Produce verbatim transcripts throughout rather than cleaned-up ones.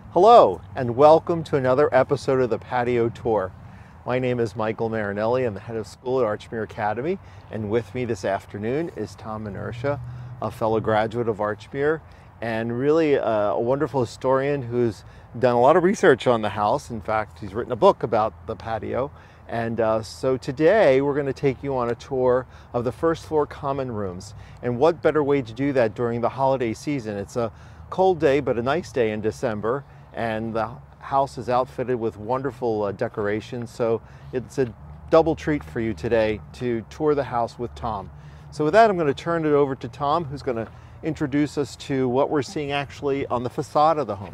Hello, and welcome to another episode of the Patio Tour. My name is Michael Marinelli. I'm the head of school at Archmere Academy, and with me this afternoon is Tom Manerchia, a fellow graduate of Archmere, and really a, a wonderful historian who's done a lot of research on the house. In fact, he's written a book about the patio. And uh, so today we're going to take you on a tour of the first floor common rooms. And what better way to do that during the holiday season? It's a cold day, but a nice day in December. And the house is outfitted with wonderful uh, decorations. So it's a double treat for you today to tour the house with Tom. So with that, I'm going to turn it over to Tom, who's going to introduce us to what we're seeing actually on the facade of the home.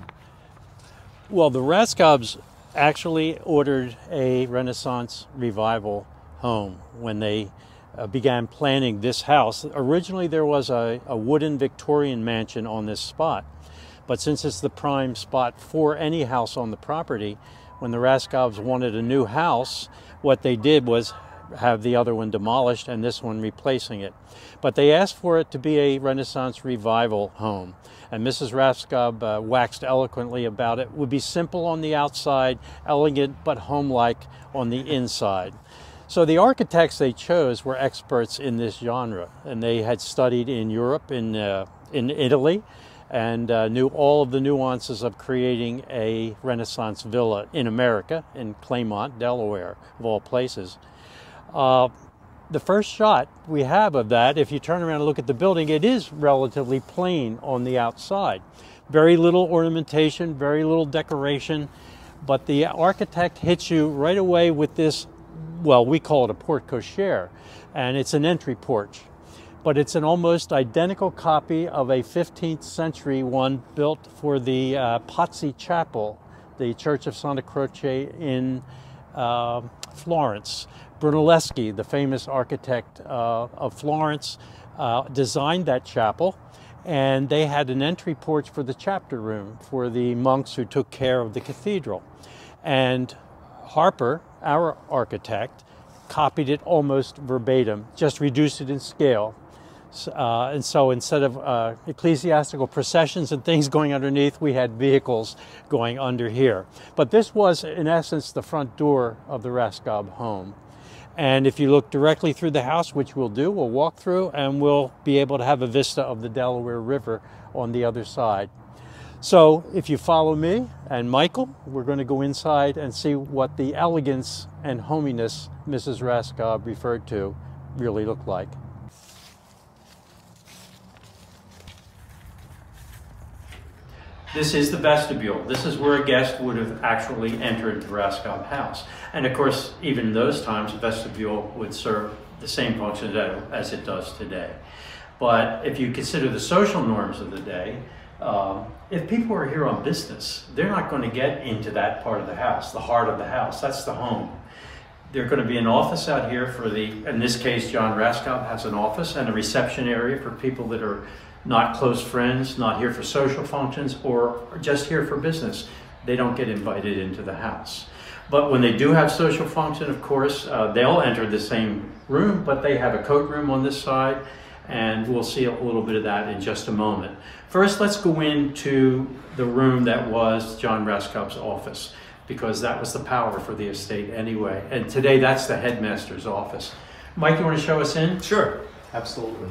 Well, the Raskobs actually ordered a Renaissance revival home when they uh, began planning this house. Originally, there was a, a wooden Victorian mansion on this spot. But since it's the prime spot for any house on the property, when the Raskobs wanted a new house, what they did was have the other one demolished and this one replacing it. But they asked for it to be a Renaissance revival home. And Missus Raskob uh, waxed eloquently about it. It would be simple on the outside, elegant but home-like on the inside. So the architects they chose were experts in this genre, and they had studied in Europe, in, uh, in Italy, and uh, knew all of the nuances of creating a Renaissance villa in America, in Claymont, Delaware, of all places. Uh, the first shot we have of that, if you turn around and look at the building, it is relatively plain on the outside. Very little ornamentation, very little decoration, but the architect hits you right away with this, well, we call it a porte cochere, and it's an entry porch. But it's an almost identical copy of a fifteenth century one built for the uh, Pazzi Chapel, the Church of Santa Croce in uh, Florence. Brunelleschi, the famous architect uh, of Florence, uh, designed that chapel, and they had an entry porch for the chapter room for the monks who took care of the cathedral. And Harper, our architect, copied it almost verbatim, just reduced it in scale. Uh, and so instead of uh, ecclesiastical processions and things going underneath, we had vehicles going under here. But this was, in essence, the front door of the Raskob home. And if you look directly through the house, which we'll do, we'll walk through and we'll be able to have a vista of the Delaware River on the other side. So if you follow me and Michael, we're going to go inside and see what the elegance and hominess Missus Raskob referred to really look like. This is the vestibule. This is where a guest would have actually entered the Raskob house. And of course, even in those times, a vestibule would serve the same function as it does today. But if you consider the social norms of the day, um, if people are here on business, they're not going to get into that part of the house, the heart of the house. That's the home. There's going to be an office out here for the, in this case, John Raskob has an office and a reception area for people that are not close friends, not here for social functions, or just here for business. They don't get invited into the house. But when they do have social function, of course, uh, they'll enter the same room, but they have a coat room on this side, and we'll see a little bit of that in just a moment. First, let's go into the room that was John Raskob's office, because that was the power for the estate anyway. And today, that's the headmaster's office. Mike, you want to show us in? Sure, absolutely.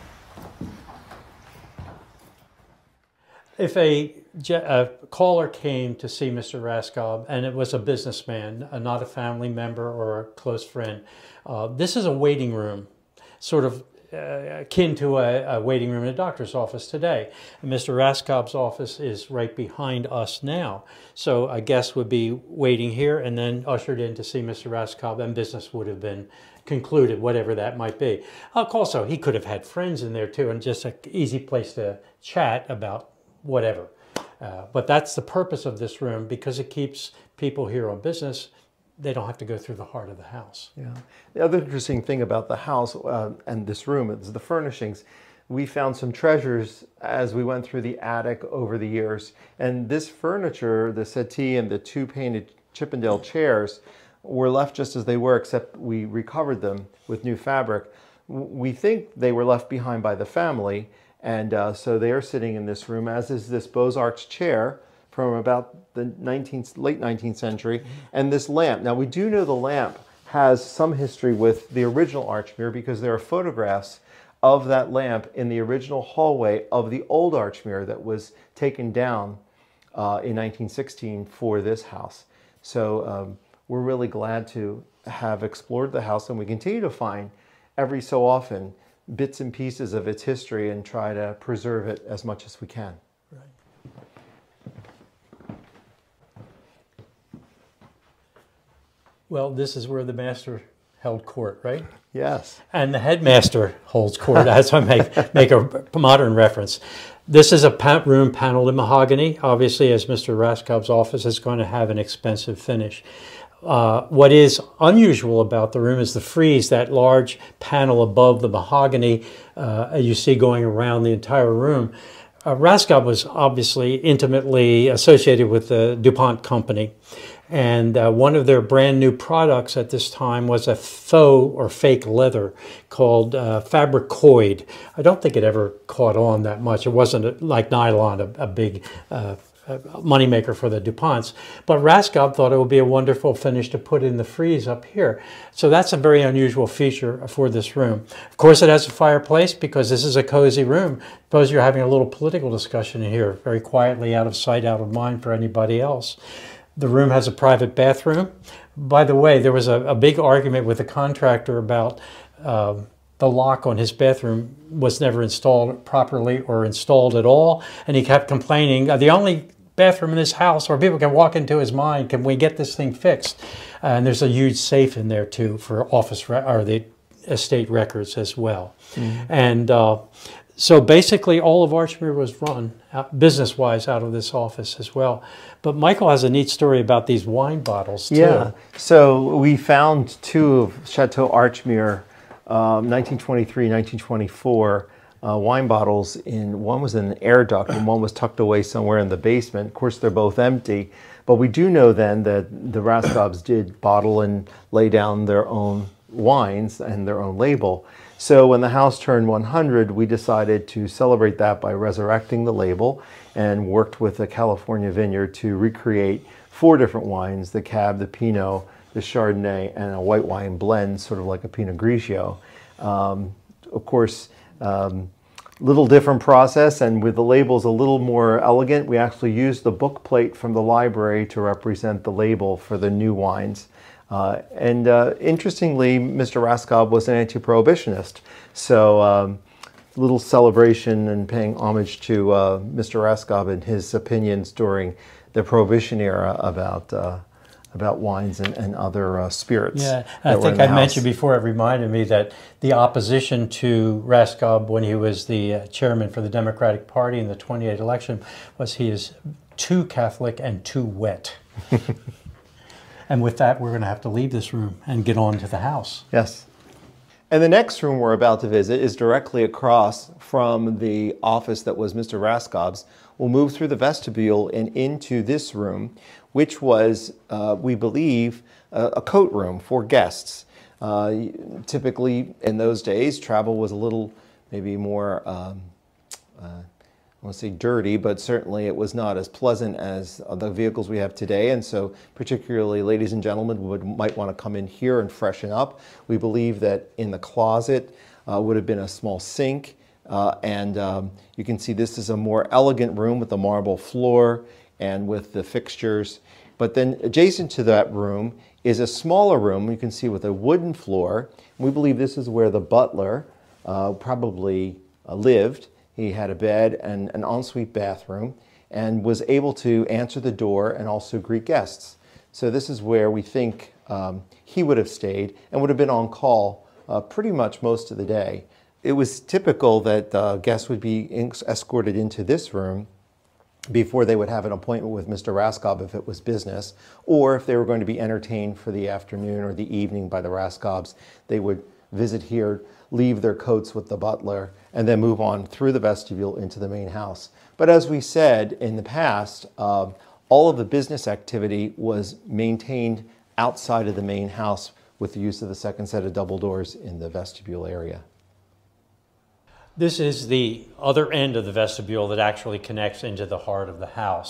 If a, a caller came to see Mister Raskob and it was a businessman, uh, not a family member or a close friend, uh, this is a waiting room, sort of uh, akin to a, a waiting room in a doctor's office today. And Mister Raskob's office is right behind us now. So a guest would be waiting here and then ushered in to see Mister Raskob, and business would have been concluded, whatever that might be. Uh, also, he could have had friends in there too, and just an easy place to chat about whatever. Uh, but that's the purpose of this room, because it keeps people here on business. They don't have to go through the heart of the house. Yeah. The other interesting thing about the house uh, and this room is the furnishings. We found some treasures as we went through the attic over the years. And this furniture, the settee and the two painted Chippendale chairs, were left just as they were, except we recovered them with new fabric. We think they were left behind by the family. And uh, so they are sitting in this room, as is this Beaux-Arts chair, from about the nineteenth, late nineteenth century. And this lamp, now we do know the lamp has some history with the original Archmere because there are photographs of that lamp in the original hallway of the old Archmere that was taken down uh, in nineteen sixteen for this house. So um, we're really glad to have explored the house, and we continue to find every so often bits and pieces of its history and try to preserve it as much as we can. Right. Well, this is where the master held court, right? Yes. And the headmaster holds court, as I make, make a modern reference. This is a pa room paneled in mahogany. Obviously, as Mister Raskob's office is going to have an expensive finish. Uh, what is unusual about the room is the frieze, that large panel above the mahogany uh, you see going around the entire room. Uh, Raskob was obviously intimately associated with the DuPont company. And uh, one of their brand new products at this time was a faux or fake leather called uh, Fabricoid. I don't think it ever caught on that much. It wasn't a, like nylon, a, a big uh, moneymaker for the DuPonts. But Raskob thought it would be a wonderful finish to put in the frieze up here. So that's a very unusual feature for this room. Of course, it has a fireplace because this is a cozy room. Suppose you're having a little political discussion in here, very quietly, out of sight, out of mind for anybody else. The room has a private bathroom. By the way, there was a, a big argument with the contractor about um, the lock on his bathroom was never installed properly or installed at all. And he kept complaining, the only bathroom in this house where people can walk into his mind, can we get this thing fixed? Uh, and there's a huge safe in there too for office re or the estate records as well. Mm-hmm. And uh, so basically all of Archmere was run business-wise out of this office as well. But Michael has a neat story about these wine bottles too. Yeah, so we found two of Chateau Archmere, um, nineteen twenty-three, nineteen twenty-four uh, wine bottles. In one was in an air duct and one was tucked away somewhere in the basement. Of course, they're both empty. But we do know then that the Raskobs did bottle and lay down their own wines and their own label. So when the house turned one hundred, we decided to celebrate that by resurrecting the label and worked with a California vineyard to recreate four different wines, the Cab, the Pinot, the Chardonnay, and a white wine blend, sort of like a Pinot Grigio. Um, of course, um, little different process, and with the labels a little more elegant, we actually used the book plate from the library to represent the label for the new wines. Uh, and uh, interestingly, Mister Raskob was an anti-prohibitionist, so um, little celebration and paying homage to uh, Mister Raskob and his opinions during the Prohibition era about uh, about wines and, and other uh, spirits. Yeah, I think I mentioned before, it reminded me that the opposition to Raskob when he was the uh, chairman for the Democratic Party in the twenty-eight election was he is too Catholic and too wet. And with that, we're going to have to leave this room and get on to the house. Yes. And the next room we're about to visit is directly across from the office that was Mister Raskob's. We'll move through the vestibule and into this room, which was, uh, we believe, uh, a coat room for guests. Uh, typically, in those days, travel was a little maybe more, um, uh, I won't say dirty, but certainly it was not as pleasant as the vehicles we have today. And so particularly ladies and gentlemen would, might want to come in here and freshen up. We believe that in the closet uh, would have been a small sink. Uh, and um, you can see this is a more elegant room with a marble floor and with the fixtures. But then adjacent to that room is a smaller room you can see with a wooden floor. We believe this is where the butler uh, probably uh, lived. He had a bed and an ensuite bathroom and was able to answer the door and also greet guests. So this is where we think um, he would have stayed and would have been on call uh, pretty much most of the day. It was typical that uh, guests would be escorted into this room before they would have an appointment with Mister Raskob if it was business, or if they were going to be entertained for the afternoon or the evening by the Raskobs, they would visit here, leave their coats with the butler, and then move on through the vestibule into the main house. But as we said in the past, uh, all of the business activity was maintained outside of the main house with the use of the second set of double doors in the vestibule area. This is the other end of the vestibule that actually connects into the heart of the house.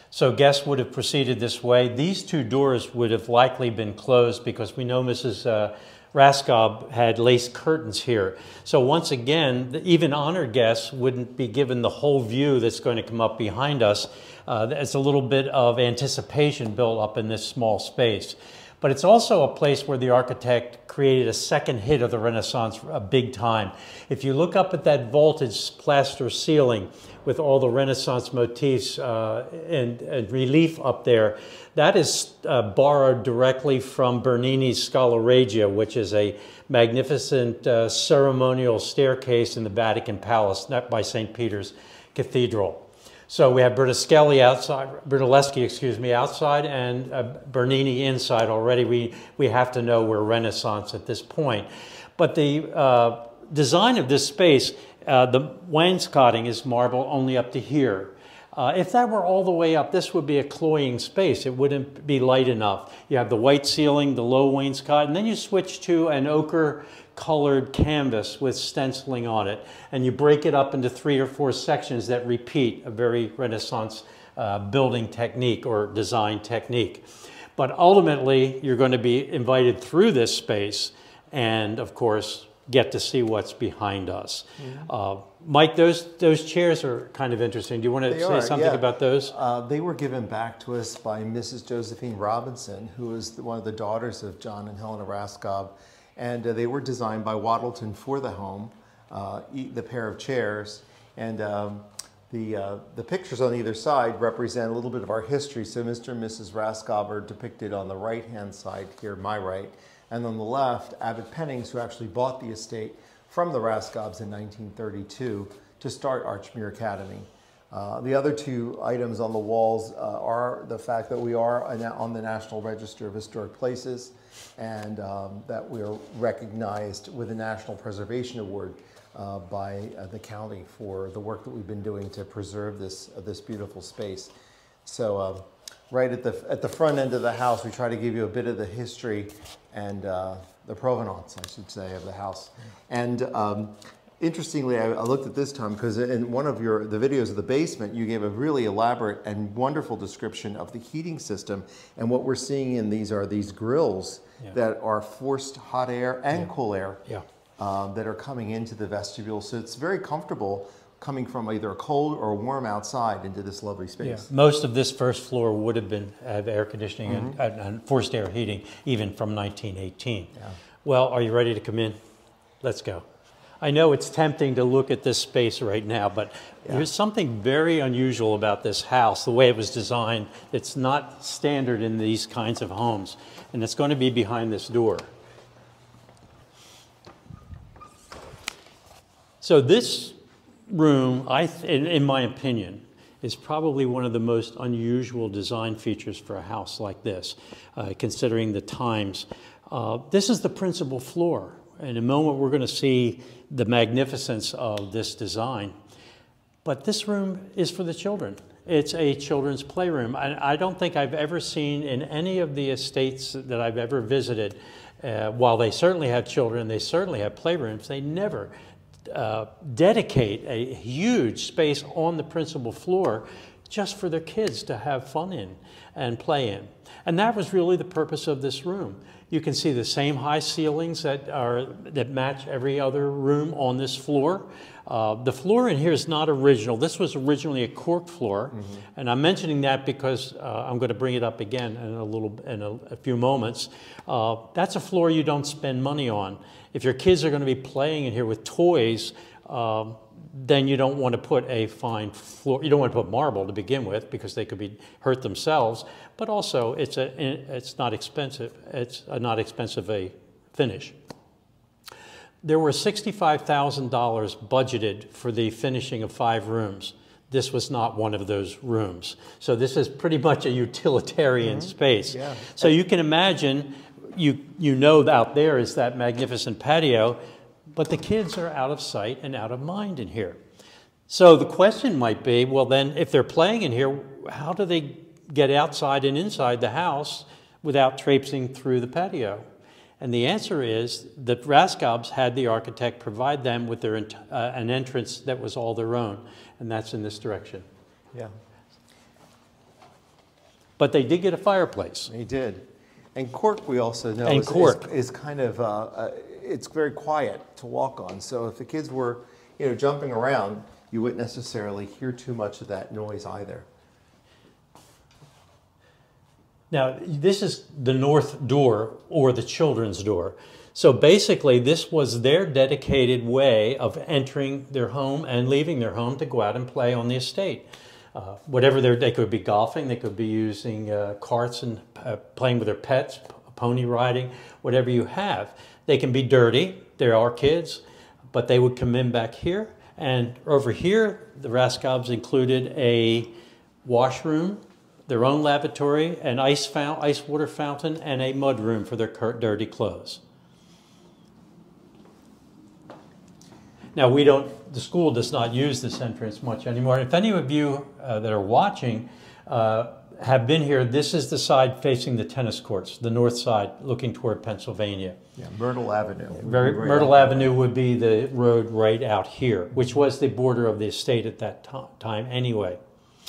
So guests would have proceeded this way. These two doors would have likely been closed because we know Missus Uh, Raskob had lace curtains here. So once again, the even honored guests wouldn't be given the whole view that's going to come up behind us. Uh, it's a little bit of anticipation built up in this small space. But it's also a place where the architect created a second hit of the Renaissance, a big time. If you look up at that vaulted plaster ceiling with all the Renaissance motifs uh, and, and relief up there, that is uh, borrowed directly from Bernini's Scala Regia, which is a magnificent uh, ceremonial staircase in the Vatican Palace, not by Saint Peter's Cathedral. So we have Brunelleschi outside, Brunelleschi, excuse me, outside, and uh, Bernini inside already. We, we have to know we're Renaissance at this point. But the uh, design of this space, uh, the wainscoting is marble only up to here. Uh, if that were all the way up, this would be a cloying space. It wouldn't be light enough. You have the white ceiling, the low wainscot, and then you switch to an ochre colored canvas with stenciling on it, and you break it up into three or four sections that repeat a very Renaissance uh, building technique or design technique. But ultimately, you're going to be invited through this space and, of course, get to see what's behind us. Mm-hmm. uh, Mike, those, those chairs are kind of interesting. Do you want to they say are, something yeah. about those? Uh, they were given back to us by Missus Josephine Robinson, who is the, one of the daughters of John and Helena Raskob. And uh, they were designed by Waddleton for the home, uh, the pair of chairs. And um, the, uh, the pictures on either side represent a little bit of our history. So Mister and Missus Raskob are depicted on the right-hand side here, my right. And on the left, Abbott Pennings, who actually bought the estate from the Raskobs in nineteen thirty-two to start Archmere Academy. Uh, the other two items on the walls uh, are the fact that we are on the National Register of Historic Places, and um, that we are recognized with a National Preservation Award uh, by uh, the county for the work that we've been doing to preserve this, uh, this beautiful space. So uh, right at the, at the front end of the house, we try to give you a bit of the history and uh, the provenance, I should say, of the house. And um, interestingly, I, I looked at this, Tom, because in one of your the videos of the basement, you gave a really elaborate and wonderful description of the heating system. And what we're seeing in these are these grills yeah. that are forced hot air and yeah. cool air yeah. um, that are coming into the vestibule. So it's very comfortable coming from either a cold or warm outside into this lovely space. Yeah. Most of this first floor would have been have air conditioning mm-hmm. and, and forced air heating, even from nineteen eighteen. Yeah. Well, are you ready to come in? Let's go. I know it's tempting to look at this space right now, but yeah. there's something very unusual about this house, the way it was designed. It's not standard in these kinds of homes, and it's going to be behind this door. So this room, I th in, in my opinion, is probably one of the most unusual design features for a house like this, uh, considering the times. Uh, this is the principal floor. In a moment, we're going to see the magnificence of this design. But this room is for the children. It's a children's playroom. I, I don't think I've ever seen in any of the estates that I've ever visited, uh, while they certainly have children, they certainly have playrooms, they never uh, dedicate a huge space on the principal floor just for their kids to have fun in and play in. And that was really the purpose of this room. You can see the same high ceilings that are that match every other room on this floor. Uh, the floor in here is not original. This was originally a cork floor, mm-hmm. and I'm mentioning that because uh, I'm going to bring it up again in a little in a, a few moments. Uh, that's a floor you don't spend money on. If your kids are going to be playing in here with toys, um, then you don't want to put a fine floor. You don't want to put marble to begin with because they could be hurt themselves. But also, it's a it's not expensive. It's a not expensive a finish. There were sixty-five thousand dollars budgeted for the finishing of five rooms. This was not one of those rooms. So this is pretty much a utilitarian mm-hmm. space. Yeah. So you can imagine, you you know out there is that magnificent patio. But the kids are out of sight and out of mind in here. So the question might be, well then, if they're playing in here, how do they get outside and inside the house without traipsing through the patio? And the answer is that Raskobs had the architect provide them with their, uh, an entrance that was all their own, and that's in this direction. Yeah. But they did get a fireplace. They did. And cork, we also know, And is, cork. is, is kind of, uh, uh, it's very quiet to walk on. So if the kids were, you know, jumping around, you wouldn't necessarily hear too much of that noise either. Now, this is the north door, or the children's door. So basically, this was their dedicated way of entering their home and leaving their home to go out and play on the estate. Uh, whatever they're, they could be golfing, they could be using uh, carts and uh, playing with their pets, pony riding, whatever you have. They can be dirty. There are kids, but they would come in back here. And over here, the Raskobs included a washroom, their own lavatory, an ice, fount, ice water fountain, and a mud room for their dirty clothes. Now, we don't, the school does not use this entrance much anymore. If any of you uh, that are watching uh, have been here, this is the side facing the tennis courts, the north side looking toward Pennsylvania. Yeah, Myrtle Avenue. Very, right Myrtle out. Avenue would be the road right out here, which was the border of the estate at that time anyway.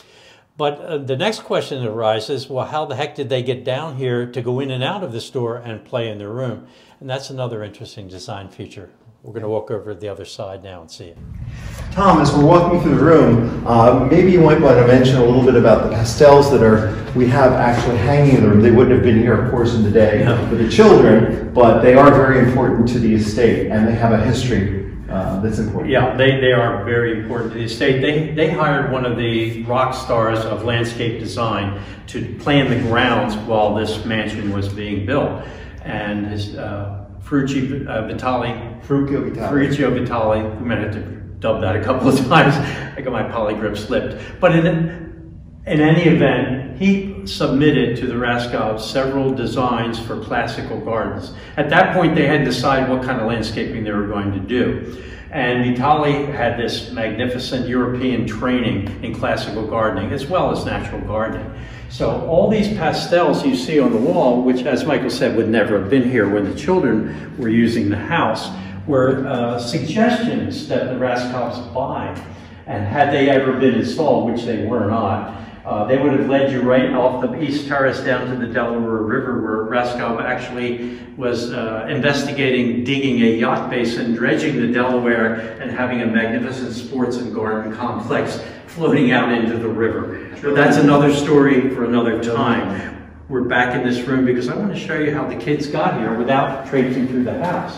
But uh, the next question that arises, well, how the heck did they get down here to go in and out of the store and play in their room? And that's another interesting design feature. We're going to walk over to the other side now and see it. Tom, as we're walking through the room, uh, maybe you might want to mention a little bit about the pastels that are we have actually hanging in the room. They wouldn't have been here, of course, in the day No. for the children, but they are very important to the estate, and they have a history uh, that's important. Yeah, they, they are very important to the estate. They, they hired one of the rock stars of landscape design to plan the grounds while this mansion was being built. And his uh, Ferruccio uh, Vitali, Ferruccio Vitali. Ferruccio Vitali, we might have to dub that a couple of times. I got my polygrip slipped. But in, in any event, he submitted to the Raskobs several designs for classical gardens. At that point, they had decided what kind of landscaping they were going to do. And Vitali had this magnificent European training in classical gardening as well as natural gardening. So all these pastels you see on the wall, which as Michael said would never have been here when the children were using the house, were uh, suggestions that the Raskobs buy. And had they ever been installed, which they were not, uh, they would have led you right off the East Terrace down to the Delaware River, where Raskob actually was uh, investigating digging a yacht basin, dredging the Delaware, and having a magnificent sports and garden complex floating out into the river. So that's another story for another time. We're back in this room because I want to show you how the kids got here without traipsing through the house.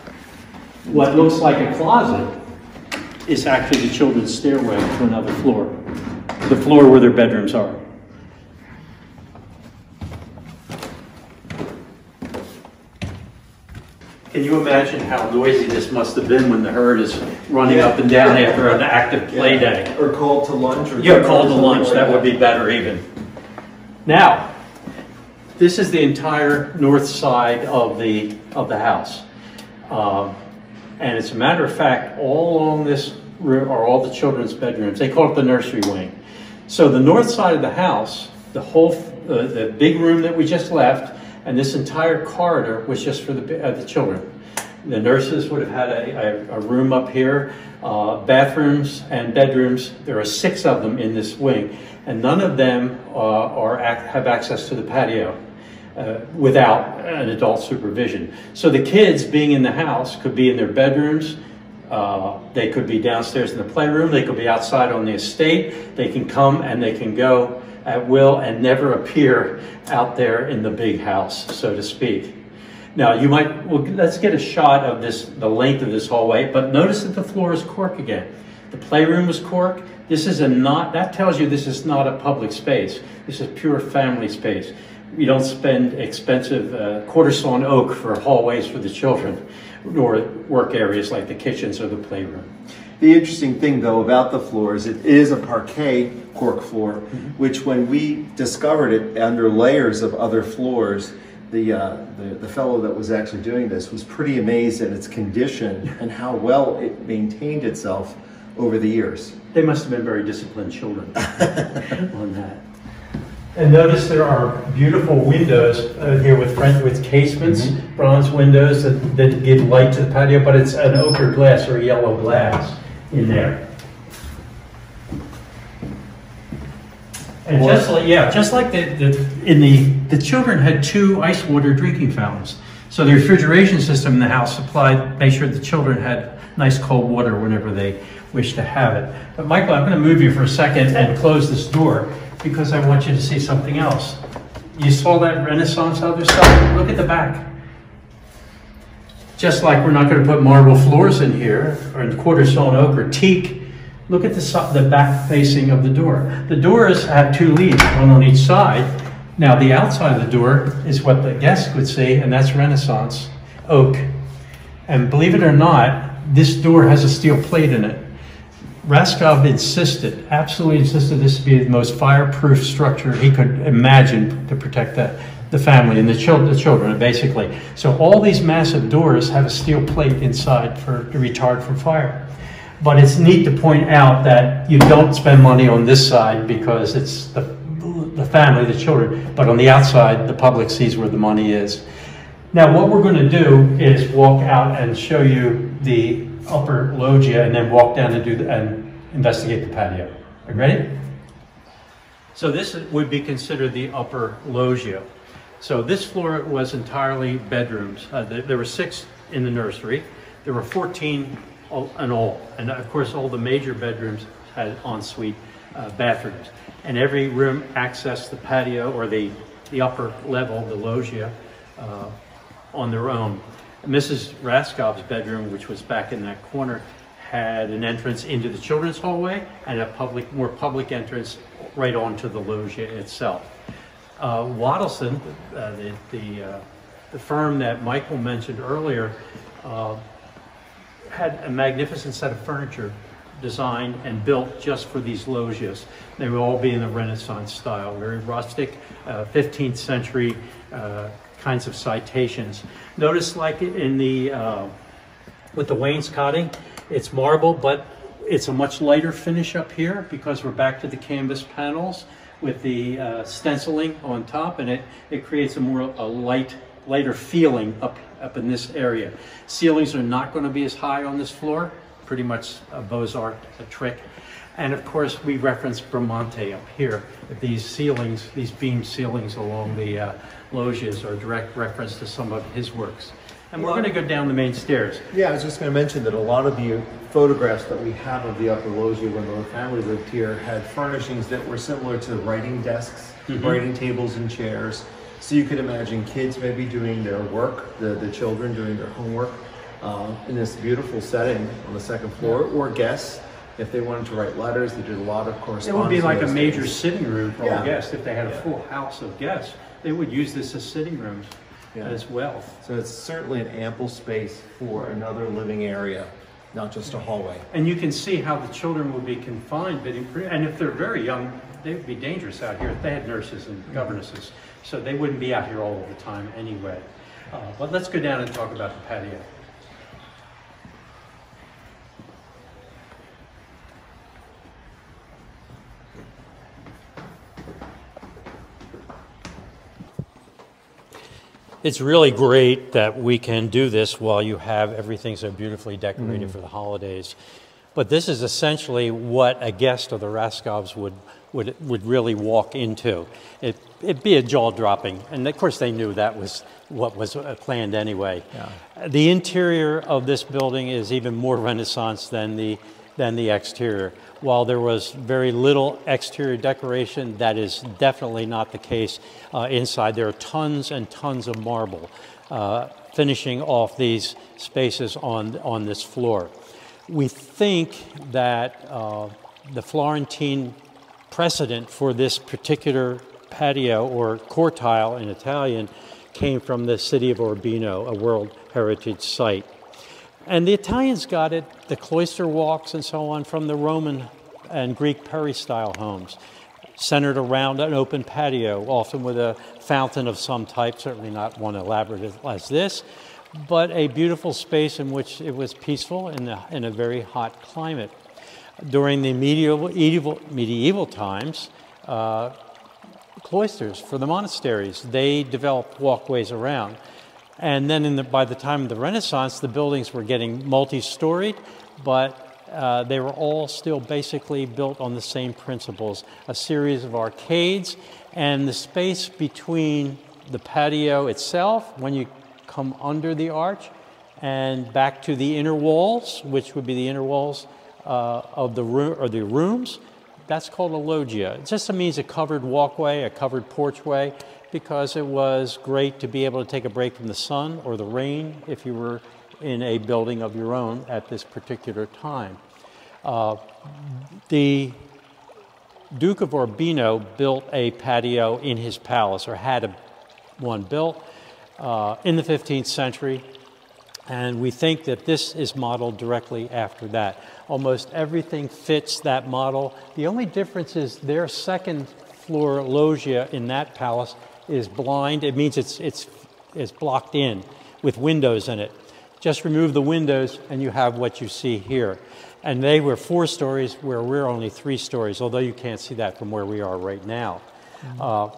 What looks like a closet is actually the children's stairway to another floor. The floor where their bedrooms are. Can you imagine how noisy this must have been when the herd is running Yeah. up and down after an active play Yeah. day? Or called to lunch. Or Yeah, called to lunch. like That would be better even. Now, this is the entire north side of the of the house. Um, and as a matter of fact, all along this room are all the children's bedrooms. They call it the nursery wing. So the north side of the house, the whole, uh, the big room that we just left, and this entire corridor was just for the, uh, the children. The nurses would have had a, a, a room up here, uh, bathrooms and bedrooms. There are six of them in this wing, and none of them uh, are ac have access to the patio uh, without an adult supervision. So the kids being in the house could be in their bedrooms, uh, they could be downstairs in the playroom, they could be outside on the estate, they can come and they can go at will and never appear out there in the big house, so to speak. Now you might, well, let's get a shot of this, the length of this hallway, but notice that the floor is cork again. The playroom is cork. This is a not, that tells you this is not a public space. This is pure family space. You don't spend expensive uh, quarter sawn oak for hallways for the children, nor work areas like the kitchens or the playroom. The interesting thing, though, about the floor is it is a parquet cork floor, mm-hmm. which when we discovered it under layers of other floors, the, uh, the, the fellow that was actually doing this was pretty amazed at its condition and how well it maintained itself over the years. They must have been very disciplined children on that. And notice there are beautiful windows uh, here with French, with casements, mm-hmm. bronze windows that, that give light to the patio, but it's an ochre glass or yellow glass in there. And Or- just like, yeah, just like the, the, in the, the children had two ice water drinking fountains. So the refrigeration system in the house supplied, made sure the children had nice cold water whenever they wished to have it. But Michael, I'm going to move you for a second and close this door because I want you to see something else. You saw that Renaissance other side? Look at the back. Just like we're not going to put marble floors in here, or quarter stone oak or teak, look at the, so the back facing of the door. The doors have two leads, one on each side. Now the outside of the door is what the guests would see, and that's Renaissance oak. And believe it or not, this door has a steel plate in it. Raskob insisted, absolutely insisted this to be the most fireproof structure he could imagine to protect the, the family and the, chil the children, basically. So all these massive doors have a steel plate inside for, to retard from fire. But it's neat to point out that you don't spend money on this side because it's the, the family, the children, but on the outside, the public sees where the money is. Now, what we're going to do is walk out and show you the upper loggia and then walk down and, do the, and investigate the patio. Are you ready? So this would be considered the upper loggia. So this floor was entirely bedrooms. Uh, there, there were six in the nursery. There were fourteen in all. And of course, all the major bedrooms had ensuite uh, bathrooms. And every room accessed the patio or the, the upper level, the loggia, uh, on their own. Missus Raskob's bedroom, which was back in that corner, had an entrance into the children's hallway and a public, more public entrance right onto the loggia itself. Uh, Waddleson, uh, the, the, uh, the firm that Michael mentioned earlier, uh, had a magnificent set of furniture designed and built just for these loggias. They would all be in the Renaissance style, very rustic, uh, fifteenth century uh, kinds of citations. Notice like in the, uh, with the wainscoting, it's marble, but it's a much lighter finish up here because we're back to the canvas panels with the uh, stenciling on top, and it, it creates a more a light, lighter feeling up, up in this area. Ceilings are not going to be as high on this floor, pretty much a Beaux-Arts a trick. And of course, we reference Bramante up here. These ceilings, these beam ceilings along the uh, loggias are a direct reference to some of his works. And we're going to go down the main stairs. Yeah, I was just going to mention that a lot of the photographs that we have of the upper loggia when the family lived here had furnishings that were similar to writing desks, mm-hmm. writing tables and chairs. So you could imagine kids maybe doing their work, the, the children doing their homework uh, in this beautiful setting on the second floor, yeah. or guests. If they wanted to write letters, they did a lot of correspondence. It would be like a major days. sitting room for yeah. all guests. If they had a yeah. full house of guests, they would use this as sitting rooms yeah. as well. So it's certainly an ample space for another living area, not just a hallway. And you can see how the children would be confined, but in, and if they're very young, they would be dangerous out here. They had nurses and governesses, so they wouldn't be out here all the time anyway. Uh, but let's go down and talk about the patio. It's really great that we can do this while you have everything so beautifully decorated mm. for the holidays. But this is essentially what a guest of the Raskobs would, would, would really walk into. It, it'd be a jaw-dropping, and of course they knew that was what was planned anyway. Yeah. The interior of this building is even more Renaissance than the, than the exterior. While there was very little exterior decoration, that is definitely not the case uh, inside. There are tons and tons of marble uh, finishing off these spaces on, on this floor. We think that uh, the Florentine precedent for this particular patio, or cortile in Italian, came from the city of Urbino, a World Heritage Site. And the Italians got it, the cloister walks and so on, from the Roman and Greek peristyle homes, centered around an open patio, often with a fountain of some type, certainly not one elaborate as this, but a beautiful space in which it was peaceful in, the, in a very hot climate. During the medieval, medieval, medieval times, uh, cloisters for the monasteries, they developed walkways around. And then in the, by the time of the Renaissance, the buildings were getting multi-storied, but uh, they were all still basically built on the same principles. A series of arcades, and the space between the patio itself, when you come under the arch, and back to the inner walls, which would be the inner walls uh, of the room or the rooms, that's called a loggia. It just means a covered walkway, a covered porchway, because it was great to be able to take a break from the sun or the rain if you were in a building of your own at this particular time. Uh, the Duke of Urbino built a patio in his palace, or had a, one built uh, in the fifteenth century. And we think that this is modeled directly after that. Almost everything fits that model. The only difference is their second floor loggia in that palace is blind. It means it's, it's, it's blocked in with windows in it. Just remove the windows and you have what you see here. And they were four stories where we're only three stories, although you can't see that from where we are right now. Mm-hmm. uh,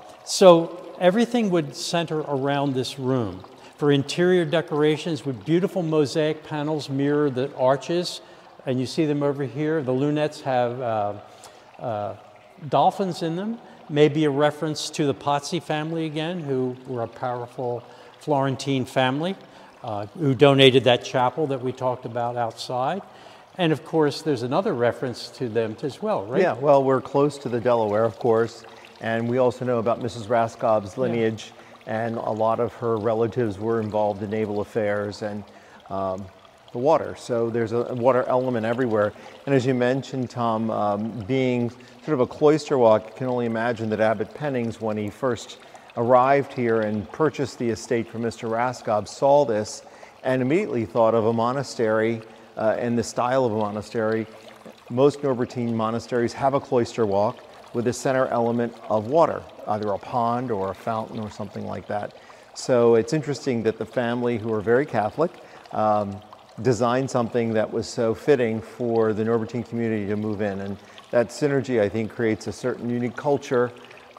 so everything would center around this room. For interior decorations, with beautiful mosaic panels mirror the arches, and you see them over here. The lunettes have uh, uh, dolphins in them, maybe a reference to the Pazzi family again, who were a powerful Florentine family, uh, who donated that chapel that we talked about outside. And of course, there's another reference to them as well, right? Yeah, well, we're close to the Delaware, of course, and we also know about Missus Raskob's lineage. Yeah. And a lot of her relatives were involved in naval affairs and um, the water. So there's a water element everywhere. And as you mentioned, Tom, um, being sort of a cloister walk, you can only imagine that Abbot Pennings, when he first arrived here and purchased the estate from Mister Raskob, saw this and immediately thought of a monastery uh, and the style of a monastery. Most Norbertine monasteries have a cloister walk with a center element of water, either a pond or a fountain or something like that. So it's interesting that the family, who are very Catholic, um, designed something that was so fitting for the Norbertine community to move in. And that synergy, I think, creates a certain unique culture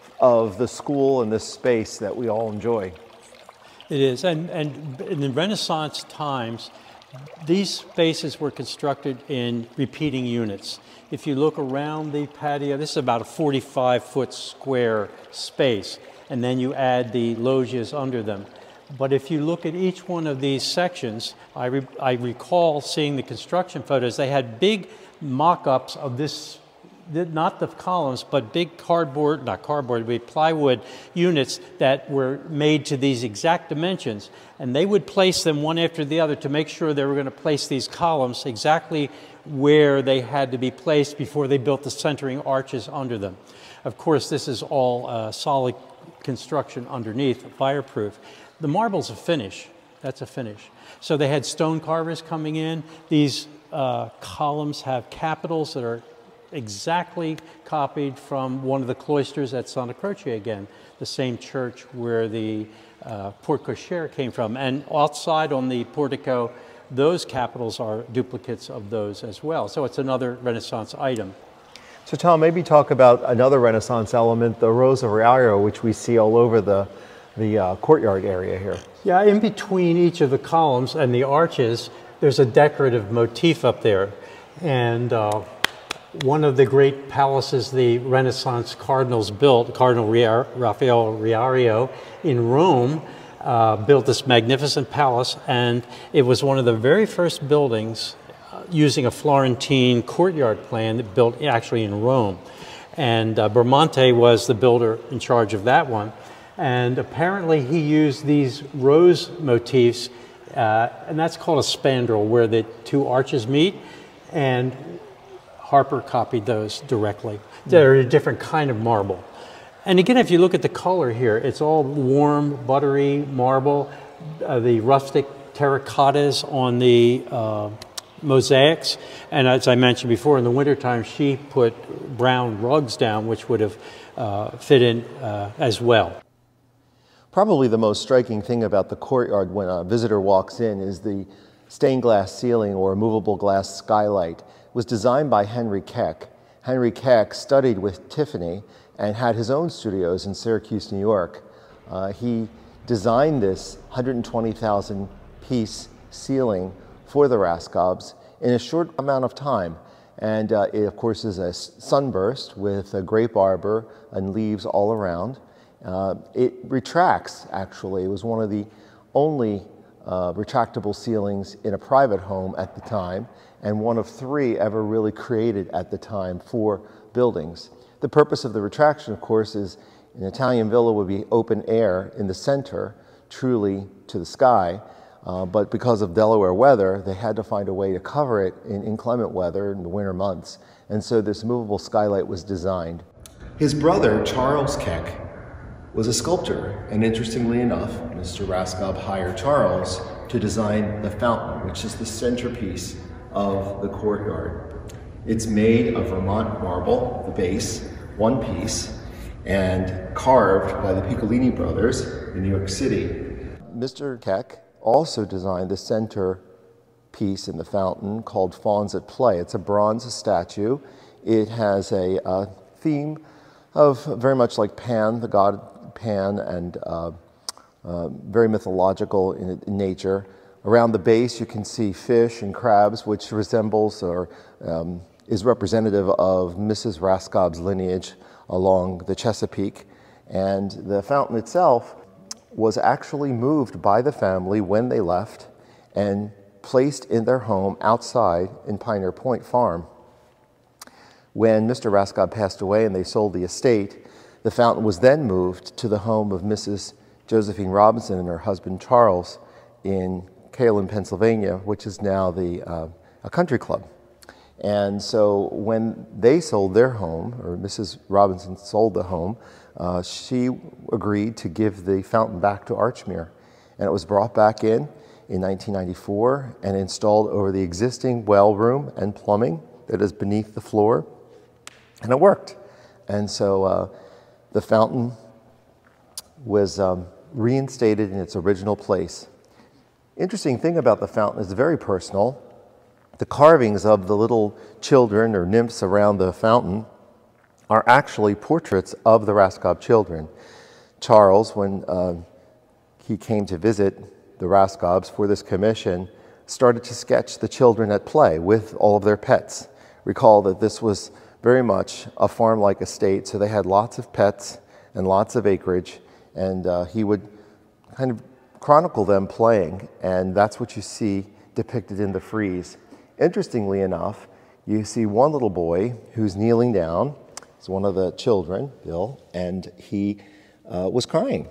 of the school and this space that we all enjoy. It is, and, and in the Renaissance times, these spaces were constructed in repeating units. If you look around the patio, this is about a forty-five foot square space, and then you add the loggias under them. But if you look at each one of these sections, I, re I recall seeing the construction photos, they had big mock-ups of this, not the columns, but big cardboard, not cardboard, but plywood units that were made to these exact dimensions. And they would place them one after the other to make sure they were going to place these columns exactly where they had to be placed before they built the centering arches under them. Of course, this is all uh, solid construction underneath, fireproof. The marble's a finish. That's a finish. So they had stone carvers coming in. These uh, columns have capitals that are exactly copied from one of the cloisters at Santa Croce again, the same church where the uh, porte cochere came from. And outside on the portico, those capitals are duplicates of those as well. So it's another Renaissance item. So Tom, maybe talk about another Renaissance element, the Rosariario, which we see all over the, the uh, courtyard area here. Yeah, in between each of the columns and the arches, there's a decorative motif up there. And uh, one of the great palaces the Renaissance cardinals built, Cardinal Raphael Riario in Rome, uh, built this magnificent palace, and it was one of the very first buildings uh, using a Florentine courtyard plan that built actually in Rome. And uh, Bramante was the builder in charge of that one. And apparently he used these rose motifs, uh, and that's called a spandrel, where the two arches meet, and Harper copied those directly. They're a different kind of marble. And again, if you look at the color here, it's all warm, buttery marble. Uh, the rustic terracottas on the uh, mosaics. And as I mentioned before, in the wintertime, she put brown rugs down, which would have uh, fit in uh, as well. Probably the most striking thing about the courtyard when a visitor walks in is the stained glass ceiling or movable glass skylight. It was designed by Henry Keck. Henry Keck studied with Tiffany and had his own studios in Syracuse, New York. Uh, he designed this one hundred twenty thousand piece ceiling for the Raskobs in a short amount of time. And uh, it, of course, is a sunburst with a grape arbor and leaves all around. Uh, it retracts, actually. It was one of the only uh, retractable ceilings in a private home at the time, and one of three ever really created at the time for buildings. The purpose of the retraction, of course, is an Italian villa would be open air in the center, truly to the sky, uh, but because of Delaware weather, they had to find a way to cover it in inclement weather in the winter months, and so this movable skylight was designed. His brother, Charles Keck, was a sculptor, and interestingly enough, Mister Raskob hired Charles to design the fountain, which is the centerpiece of the courtyard. It's made of Vermont marble, the base, one piece, and carved by the Piccolini brothers in New York City. Mister Keck also designed the center piece in the fountain called Fawns at Play. It's a bronze statue. It has a uh, theme of very much like Pan, the god Pan, and uh, uh, very mythological in, in nature. Around the base you can see fish and crabs, which resembles or um, is representative of Missus Raskob's lineage along the Chesapeake. And the fountain itself was actually moved by the family when they left and placed in their home outside in Pioneer Point Farm. When Mister Raskob passed away and they sold the estate, the fountain was then moved to the home of Missus Josephine Robinson and her husband Charles in Kalen, Pennsylvania, which is now the uh, a country club. And so when they sold their home, or Missus Robinson sold the home, uh, she agreed to give the fountain back to Archmere. And it was brought back in in nineteen ninety-four and installed over the existing well room and plumbing that is beneath the floor. And it worked. And so uh, the fountain was um, reinstated in its original place. Interesting thing about the fountain is very personal. The carvings of the little children or nymphs around the fountain are actually portraits of the Raskob children. Charles, when uh, he came to visit the Raskobs for this commission, started to sketch the children at play with all of their pets. Recall that this was very much a farm-like estate, so they had lots of pets and lots of acreage, and uh, he would kind of chronicle them playing, and that's what you see depicted in the frieze. Interestingly enough, you see one little boy who's kneeling down. It's one of the children, Bill, and he uh, was crying.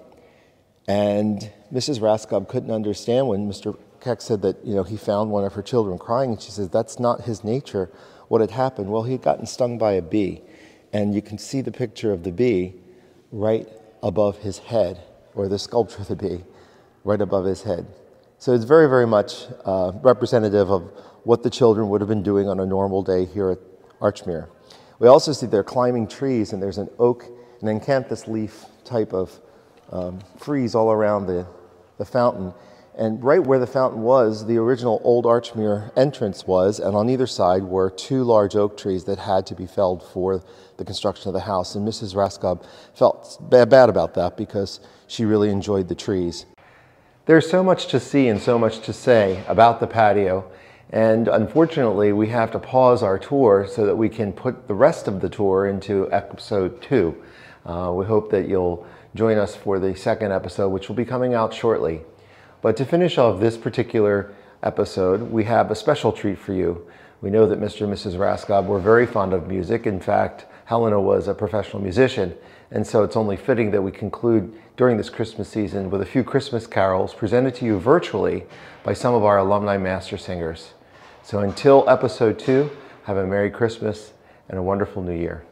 And Missus Raskob couldn't understand when Mister Keck said that, you know, he found one of her children crying, and she says that's not his nature. What had happened? Well, he had gotten stung by a bee, and you can see the picture of the bee right above his head, or the sculpture of the bee right above his head. So it's very, very much uh, representative of what the children would have been doing on a normal day here at Archmere. We also see they're climbing trees, and there's an oak, an acanthus leaf type of um, frieze all around the, the fountain. And right where the fountain was, the original old Archmere entrance was, and on either side were two large oak trees that had to be felled for the construction of the house. And Missus Raskob felt bad, bad about that because she really enjoyed the trees. There's so much to see and so much to say about the patio, and unfortunately we have to pause our tour so that we can put the rest of the tour into episode two. Uh, we hope that you'll join us for the second episode, which will be coming out shortly. But to finish off this particular episode, we have a special treat for you. We know that Mister and Missus Raskob were very fond of music. In fact, Helena was a professional musician, and so it's only fitting that we conclude during this Christmas season with a few Christmas carols presented to you virtually by some of our alumni master singers. So until episode two, have a Merry Christmas and a wonderful New Year.